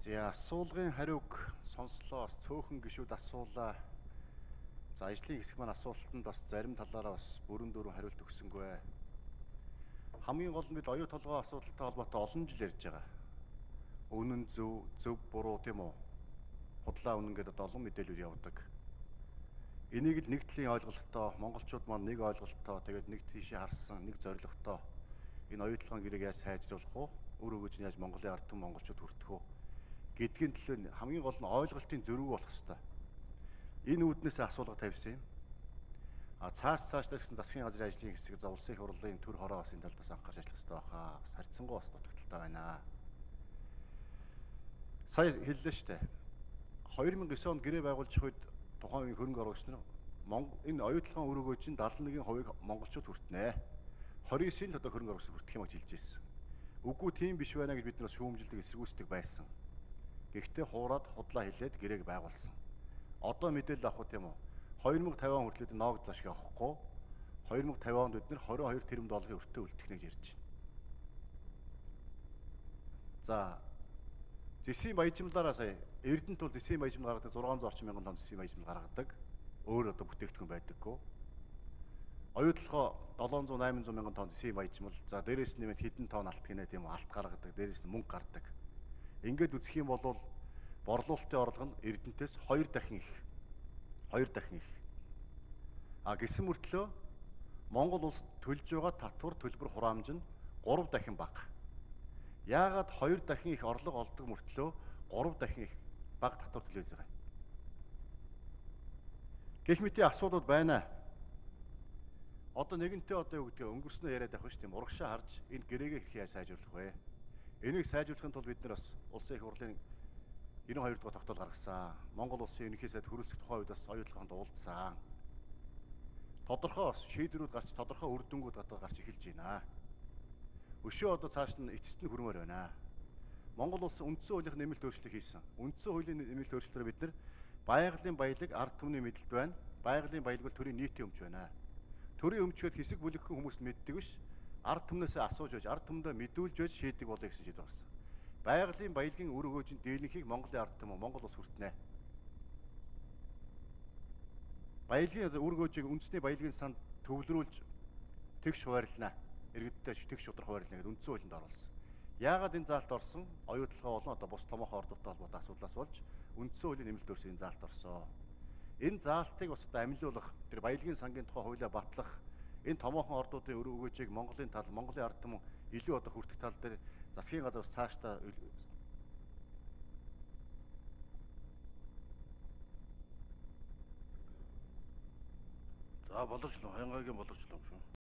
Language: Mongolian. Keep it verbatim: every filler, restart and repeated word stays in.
За асуулгын хариуг сонслоо бас цөөхөн гишүүд асуулаа. За ажлын хэсэг маань асуултанд бас зарим талаараа бас бүрэн дүүрэн хариулт өгсөнгүй. Хамгийн гол нь бид оюутолгой асуудалтай холбоотой олон жил ярьж байгаа. Үнэн зөв, зөв буруу тийм үү? Худлаа үнэн гэдэг олон мэдээлэл явдаг. Энийг л нэг талын ойлголттой, монголчууд маань нэг ойлголттой, тэгээд нэг тийшээ харсан, нэг зорилготой энэ оюутлогын гэрээг яаж сайжруулах вэ? Өөр өгөөж нь яаж Монголын ард түмэн монголчууд хүртэх вэ? Гэдгийн төлөө хамгийн гол нь ойлголтын зөрүү болох хэрэгтэй. Энэ үүднээс асуулга тавьсан юм. А цааш цаашдаа гэсэн засгийн газрын ажлын хэсэг за улсын их хурлын төр хороо бас энэ талдаас анхаарч ажиллах хэрэгтэй баха. Бас харьцангуй бас дутагдaltaй байна. Сая хэллээ шүү дээ. хоёр мянга девять онд гэрээ байгуулж үед тухайн үеийн хөрөнгө оруулагч нар энэ оюутлогын үр өгөөж нь дадлан нэгэн хувийг монголчууд хүртнэ. двадцать девятын л одоо хөрөнгө оруулагч хүртэх юм гэж хэлж ирсэн. Үгүй тийм биш байна гэж бид нар шүүмжилдэг эсэргүүцдэг байсан. Гэхдээ хуураад худлаа хэлээд гэрээг байгуулсан. Одоо мэдээлэл авах юм уу? хоёр мянга тавин он хүртэл ноогдлоо шиг авахгүй. хоёр мянга тавин онд бид нэр двадцать two тэрбум долларын өртөө үлдэх гэж ярьж байна. За зэсийн баяжмлаараа сая Эрдэнэт бол зэсийн баяжмал гаргадаг сix hundred орчим мянган тонн зэсийн баяжмал гаргадаг. Өөр одоо бүтээгдэхүүн байдаггүй. Оюутлогоо seven hundred eight hundred мянган тонн зэсийн баяжмал. За дээрээс нь нэмээд хэдэн тонн алт гинэ тийм үү алт гаргадаг. Дээрээс нь мөнгө гардаг. Ингээд үзэх юм бол борлуулалтын орлого нь Эрдэнэтээс хоёр дахин их. хоёр дахин их. А гэсэн мөртлөө Монгол улс төлж байгаа татвар төлбөр хураамж нь three дахин бага. Яагаад хоёр дахин их орлого олдог мөртлөө three дахин их бага татвар төлөөд байгаа. Гэх мэт асуудууд байна. Одоо нэгэнтээ одоо юу гэдгийг өнгөрснөө яриад байх шүү дээ. Урагшаа харж энэ гэрээгээ хэрхэн яаж сайжруулах вэ? Энийг сайжруулахын тулд бид нар бас улсын их хурлын ninety-two дугаар тогтоол гаргасан. Монгол улсын ерөнхий сайд хөрөлцөх тухай үед бас оюутлогонд уулзсан. Тодорхой бас шийдвэрүүд гарч тодорхой үр дүнгууд гадаа гарч эхэлж байна. Өшөө одоо цааш нь эцэст нь хүрмээр байна. Монгол улс үндсэн хуулийн нэмэлт өөрчлөлт хийсэн. Үндсэн хуулийн нэмэлт өөрчлөлтөөр бид нар байгалийн баялаг ард түмний мэдлэлд байна. Байгалийн баялаг бол төрийн нийтийн өмч байна. Төрийн өмчөд хэсэг бүлэгхэн хүмүүс мэддэг биш. Ард түмнээсээ асууж байж, ард түмдээ мэдүүлж байж шийдэг болоё гэсэн шийдвэр гаргасан. Байгалийн баялагын үр өгөөжийн дийлэнхийг Монголын ард түмэн Монгол улс хүртнэ. Баялагын үр өгөөжийг үндэсний баялагын санд төвлөрүүлж тэгш хуваарлана. Иргэдтэй тэгш шудрах хуваарлана гэдэг үндсэн хуулинд оруулсан. Яагаад энэ заалт орсон? Оюутлогоо болон одоо бус томоохон ордуудтай холбоотой асуудлаас болж үндсэн хуулийн нэмэлт өөрчлөлтийн заалт орсон. Энэ заалтыг бас одоо амилуулах, тэр баялагын сангийн тухай хуулиа батлах, энэ томоохон ордуудын үр өгөөжийг Монголын тал, Монголын ард түмэн илүү одоо хүртэх тал дээр засгийн газар бас цаашдаа За боловчлоо, хянгагийн боловчлоо юм шүү.